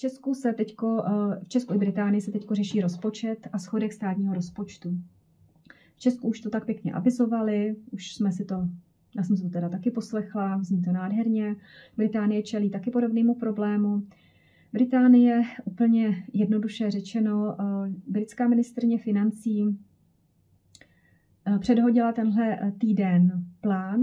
v Česku i Británii se teď řeší rozpočet a schodek státního rozpočtu. V Česku už to tak pěkně avizovali, já jsem si to teda taky poslechla, zní to nádherně. Británie čelí taky podobnému problému. Británie, úplně jednoduše řečeno, britská ministryně financí předhodila tenhle týden plán.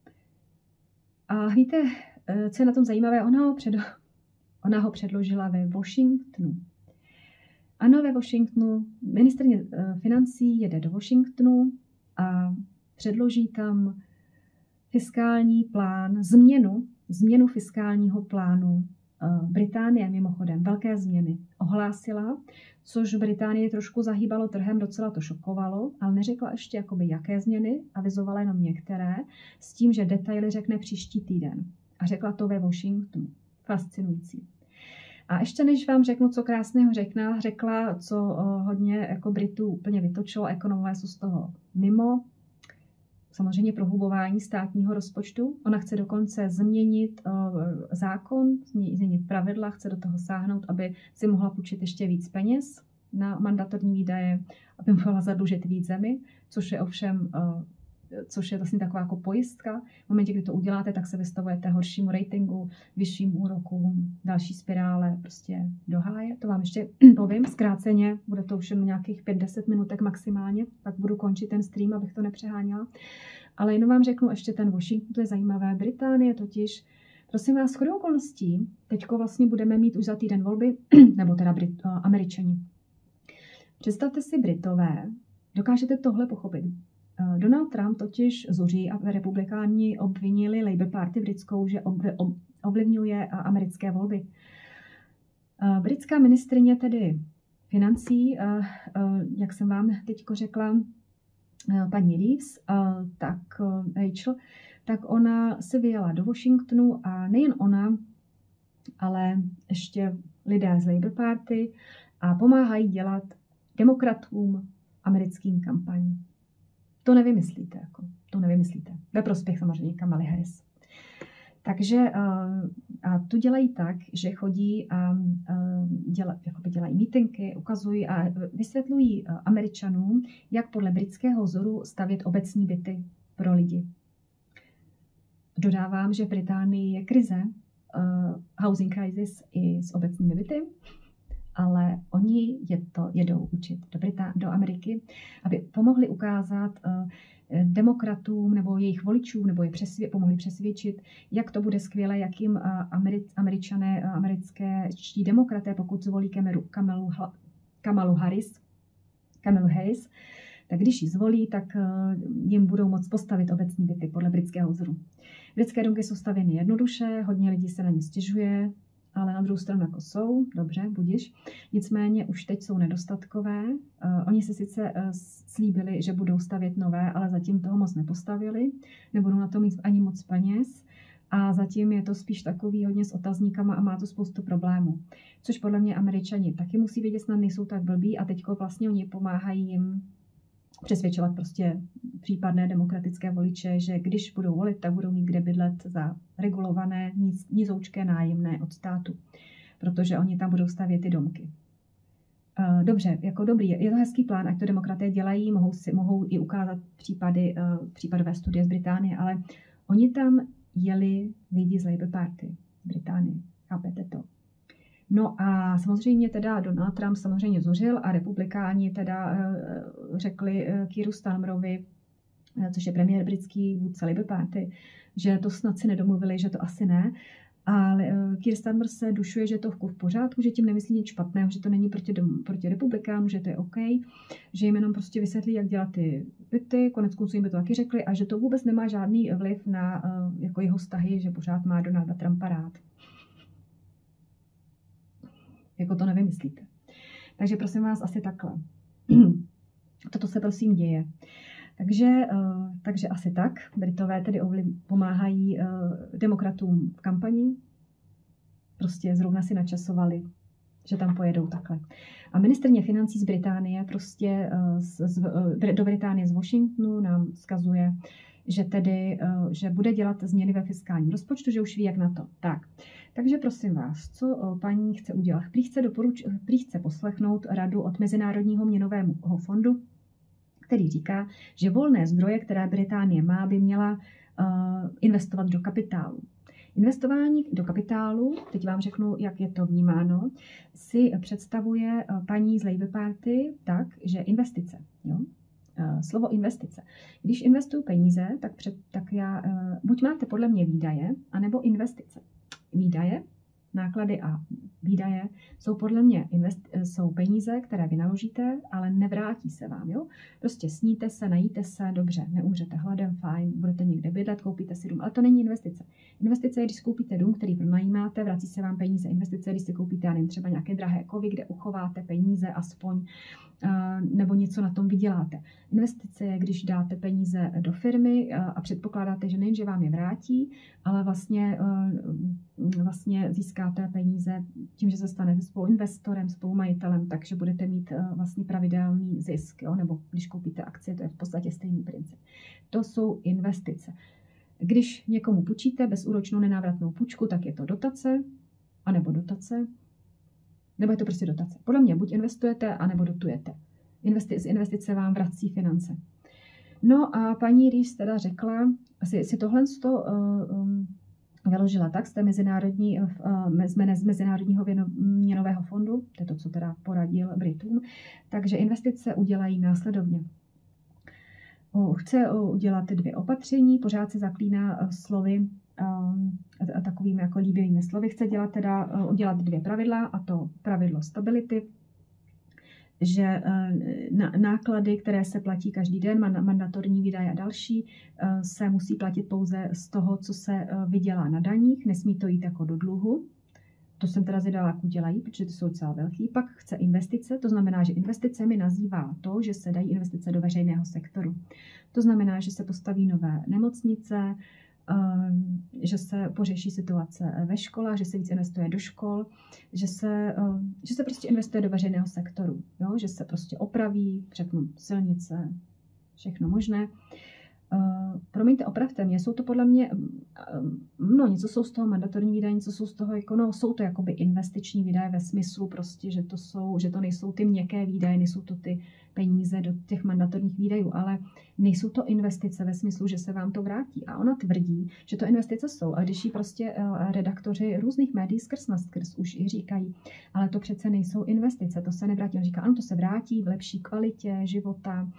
A víte, co je na tom zajímavé? Ona ho předložila ve Washingtonu. Ano, ve Washingtonu. Ministryně financí jede do Washingtonu a předloží tam fiskální plán, změnu fiskálního plánu Británie, mimochodem, velké změny ohlásila, což Británii trošku zahýbalo trhem, docela to šokovalo, ale neřekla ještě, jakoby, jaké změny, avizovala jenom některé, s tím, že detaily řekne příští týden. A řekla to ve Washingtonu. Fascinující. A ještě než vám řeknu, co krásného řekla, co hodně jako Britů úplně vytočilo, ekonomové jsou z toho mimo, samozřejmě prohlubování státního rozpočtu. Ona chce dokonce změnit zákon, změnit pravidla, chce do toho sáhnout, aby si mohla půjčit ještě víc peněz na mandatorní výdaje, aby mohla zadlužit víc zemi, což je vlastně taková jako pojistka. V momentě, kdy to uděláte, tak se vystavujete horšímu ratingu, vyšším úrokům, další spirále, prostě do háje. To vám ještě povím zkráceně, bude to už jen nějakých 5-10 minutek maximálně, pak budu končit ten stream, abych to nepřeháněla. Ale jenom vám řeknu ještě ten Washington, to je zajímavé. Británie totiž, prosím vás, shodou okolností, teďko vlastně budeme mít už za týden volby, nebo teda Američani. Představte si Britové, dokážete tohle pochopit. Donald Trump totiž zuří a republikáni obvinili Labour Party britskou, že ovlivňuje americké volby. Britská ministryně tedy financí, jak jsem vám teď řekla, paní Reeves, Rachel, tak ona se vyjela do Washingtonu a nejen ona, ale ještě lidé z Labour Party a pomáhají dělat demokratům americkým kampaň. To nevymyslíte. Ve prospěch samozřejmě Kamaly Harris. Takže a to dělají tak, že chodí a dělají mítinky, ukazují a vysvětlují Američanům, jak podle britského vzoru stavět obecní byty pro lidi. Dodávám, že v Británii je krize, housing crisis i s obecními byty, ale oni jedou učit do Ameriky, aby pomohli ukázat demokratům nebo jejich voličům, nebo je pomohli přesvědčit, jak to bude skvělé, jak jim Američané, americké demokraté, pokud zvolí Kamalu Harris, tak když ji zvolí, tak jim budou moct postavit obecní byty podle britského vzoru. Britské domky jsou stavěny jednoduše, hodně lidí se na ně stěžuje, ale na druhou stranu jako jsou, dobře, budiš. Nicméně už teď jsou nedostatkové. Oni si sice slíbili, že budou stavět nové, ale zatím toho moc nepostavili. Nebudou na to mít ani moc peněz. A zatím je to spíš takový hodně s otazníkama a má to spoustu problémů. Což podle mě Američani taky musí vědět, snad nejsou tak blbí a teďko vlastně oni pomáhají jim přesvědčovat prostě případné demokratické voliče, že když budou volit, tak budou mít kde bydlet za regulované, nizoučké nájemné od státu, protože oni tam budou stavět ty domky. Dobře, jako dobrý, je to hezký plán, ať to demokraté dělají, mohou i ukázat případové studie z Británie, ale oni tam jeli lidi z Labour Party z Británie, chápete to? No a samozřejmě teda Donald Trump samozřejmě zuřil a republikáni teda řekli Keeru Starmerovi, což je premiér britský vůdce Labour Party, že to snad si nedomluvili, že to asi ne. Ale Keir Starmer se dušuje, že je to v pořádku, že tím nemyslí nic špatného, že to není proti republikánům, že to je OK, že jim jenom prostě vysvětlí, jak dělat ty byty, koneckonců jim by to taky řekli a že to vůbec nemá žádný vliv na jako jeho vztahy, že pořád má Donalda Trumpa rád. Jako to nevymyslíte. Takže prosím vás asi takhle. Toto se prosím děje. Takže asi tak. Britové tedy pomáhají demokratům v kampani. Prostě zrovna si načasovali, že tam pojedou takhle. A ministryně financí z Británie prostě do Británie z Washingtonu nám vzkazuje, že bude dělat změny ve fiskálním rozpočtu, že už ví, jak na to. Takže prosím vás, co paní chce udělat? Prý chce poslechnout radu od Mezinárodního měnového fondu, který říká, že volné zdroje, které Británie má, by měla investovat do kapitálu. Investování do kapitálu, teď vám řeknu, jak je to vnímáno, si představuje paní z Labour Party tak, že investice. Jo? Slovo investice. Když investuju peníze, tak já buď máte podle mě výdaje, anebo investice. Výdaje, náklady a výdaje jsou podle mě jsou peníze, které vynaložíte, ale nevrátí se vám. Jo? Prostě sníte se, najíte se, dobře, neumřete hladem, fajn, budete někde bydlet, koupíte si dům, ale to není investice. Investice je, když koupíte dům, který pronajímáte, vrací se vám peníze. Investice je, když si koupíte, já nevím, třeba nějaké drahé kovy, kde uchováte peníze aspoň, nebo něco na tom vyděláte. Investice je, když dáte peníze do firmy a předpokládáte, že nejenže vám je vrátí, ale vlastně získáte peníze tím, že se stanete spoluinvestorem, spolumajitelem, takže budete mít vlastně pravidelný zisk, jo? Nebo když koupíte akcie, to je v podstatě stejný princip. To jsou investice. Když někomu půjčíte bezúročnou nenávratnou půjčku, tak je to dotace, anebo dotace, nebo je to prostě dotace. Podle mě buď investujete, anebo dotujete. Z investice vám vrací finance. No a paní Rees teda řekla, si tohle vyložila tak z té Mezinárodního měnového fondu, to je to, co teda poradil Britům, takže investice udělají následovně. Chce udělat 2 opatření, pořád se zaklíná slovy, takovými jako líbivými slovy. Chce udělat 2 pravidla, a to pravidlo stability, že náklady, které se platí každý den, mandatorní výdaje a další, se musí platit pouze z toho, co se vydělá na daních, nesmí to jít jako do dluhu. To jsem teda zvědala, jak udělají, protože to jsou docela velký. Pak chce investice, to znamená, že investice mi nazývá to, že se dají investice do veřejného sektoru. To znamená, že se postaví nové nemocnice, že se pořeší situace ve školách, že se víc investuje do škol, že se prostě investuje do veřejného sektoru, jo? Že se prostě opraví, řeknu silnice, všechno možné. Promiňte, opravte mě, jsou to podle mě, něco jsou z toho mandatorní výdaje, něco jsou z toho, jsou to jakoby investiční výdaje ve smyslu prostě, že to nejsou ty měkké výdaje, nejsou to ty peníze do těch mandatorních výdajů, ale nejsou to investice ve smyslu, že se vám to vrátí. A ona tvrdí, že to investice jsou. A když jí prostě redaktoři různých médií skrz už i říkají, ale to přece nejsou investice, to se nevrátí. On říká, ano, to se vrátí v lepší kvalitě života,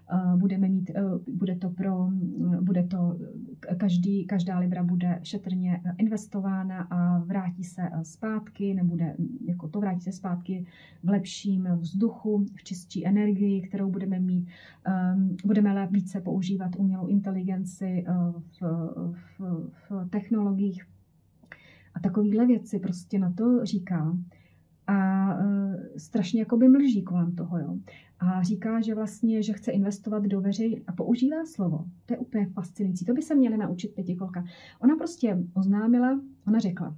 každá libra bude šetrně investována a vrátí se zpátky, vrátí se zpátky v lepším vzduchu, v čistší energii, kterou budeme mít. Budeme více používat umělou inteligenci v technologiích a takovéhle věci prostě na to říká. A strašně jakoby mlží kolem toho, jo. A říká, že vlastně, že chce investovat do a používá slovo. To je úplně fascinující. To by se měla naučit pětikolka. Ona prostě ona řekla,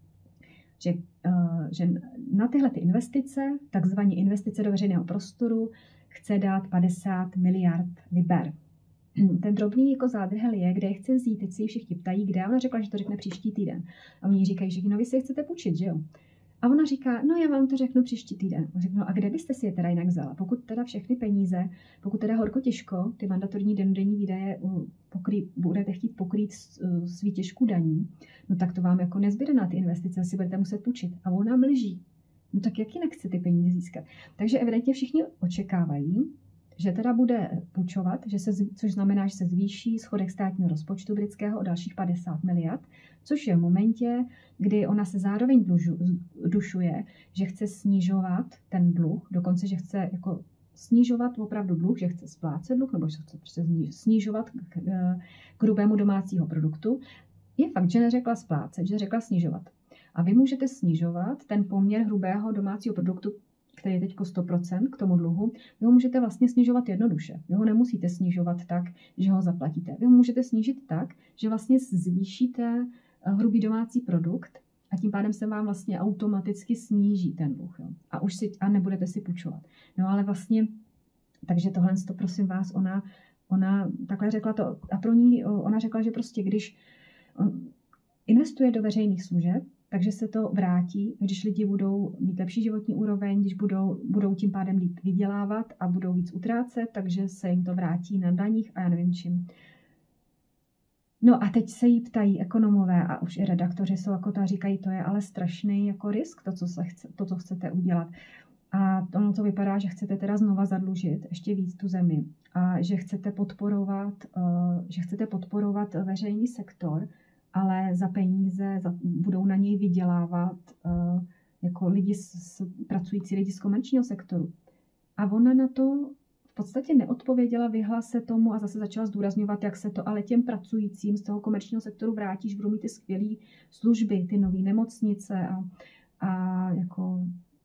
že na tyhle ty investice, takzvané investice do veřejného prostoru, chce dát 50 miliard liber. Ten drobný jako zádrhel je, kde je chce vzít. Teď si ji všichni ptají, kde. Ona řekla, že to řekne příští týden. A oni říkají, že vy si je chcete půjčit, že jo? A ona říká, no já vám to řeknu příští týden. On řekl, no a kde byste si je teda jinak vzala? Pokud teda všechny peníze, pokud teda horko těžko, ty mandatorní denní výdaje budete chtít pokrýt s výtěžku daní, no tak to vám jako nezbyde na ty investice, si budete muset půjčit. A ona mlží. No tak jak jinak chce ty peníze získat? Takže evidentně všichni očekávají, že teda bude půjčovat, což znamená, že se zvýší schodek státního rozpočtu britského o dalších 50 miliard, což je v momentě, kdy ona se zároveň dušuje, že chce snižovat ten dluh, dokonce, že chce jako snižovat opravdu dluh, že chce splácet dluh, nebo že chce prostě snižovat k hrubému domácího produktu. Je fakt, že neřekla splácet, že řekla snižovat. A vy můžete snižovat ten poměr hrubého domácího produktu, který je teď 100% k tomu dluhu, vy ho můžete vlastně snižovat jednoduše. Vy ho nemusíte snižovat tak, že ho zaplatíte. Vy ho můžete snížit tak, že vlastně zvýšíte hrubý domácí produkt a tím pádem se vám vlastně automaticky sníží ten dluh. Jo? A nebudete si půjčovat. No ale vlastně, takže tohle, prosím vás, ona takhle řekla to. A pro ní ona řekla, že prostě když investuje do veřejných služeb, takže se to vrátí, když lidi budou mít lepší životní úroveň, když budou tím pádem líp vydělávat a budou víc utrácet, takže se jim to vrátí na daních a já nevím čím. No a teď se jí ptají ekonomové a už i redaktoři jsou jako ta říkají, to je ale strašný jako risk, to, co chcete udělat. A ono to vypadá, že chcete teda znova zadlužit ještě víc tu zemi a že chcete podporovat veřejný sektor, ale za peníze budou na něj vydělávat jako pracující lidi z komerčního sektoru. A ona na to v podstatě neodpověděla, vyhla se tomu a zase začala zdůrazňovat, jak se to ale těm pracujícím z toho komerčního sektoru vrátí, že budou mít ty skvělé služby, ty nové nemocnice a jako...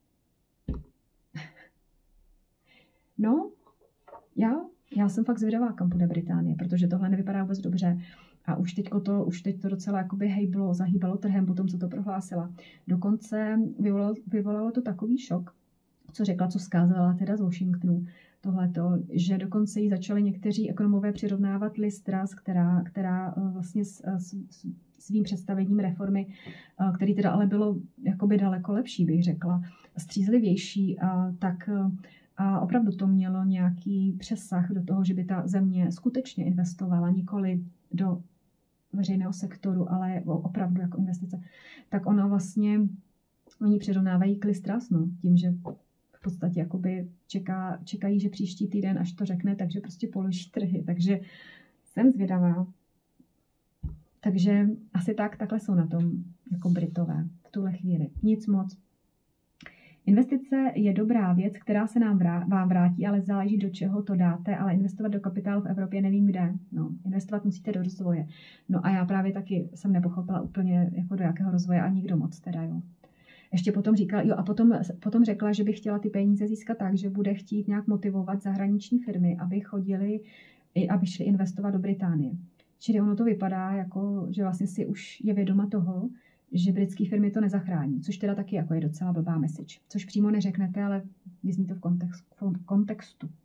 No, já jsem fakt zvědavá, kam půjde Británie, protože tohle nevypadá vůbec dobře. A už teď to docela jakoby zahýbalo trhem po tom, co to prohlásila. Dokonce vyvolalo to takový šok, co řekla, co vzkázala teda z Washingtonu, tohleto, že dokonce jí začali někteří ekonomové přirovnávat Liz Truss, která vlastně svým představením reformy, který teda ale bylo jakoby daleko lepší, bych řekla, střízlivější, a opravdu to mělo nějaký přesah do toho, že by ta země skutečně investovala, nikoli do veřejného sektoru, ale opravdu jako investice. Tak oni přirovnávají k Liz Truss, no, tím, že v podstatě jakoby čekají, že příští týden, až to řekne, takže prostě položí trhy. Takže jsem zvědavá. Takže asi takhle jsou na tom jako Britové v tuhle chvíli. Nic moc. Investice je dobrá věc, která se vám vrátí, ale záleží, do čeho to dáte, ale investovat do kapitálu v Evropě nevím kde. No, investovat musíte do rozvoje. No a já právě taky jsem nepochopila úplně, jako do jakého rozvoje a nikdo moc teda, jo. Ještě potom říkala, potom řekla, že by chtěla ty peníze získat tak, že bude chtít nějak motivovat zahraniční firmy, aby šli investovat do Británie. Čili ono to vypadá, jako, že vlastně si už je vědoma toho, že britské firmy to nezachrání, což teda taky jako je docela blbá message, což přímo neřeknete, ale vyzní to v kontextu.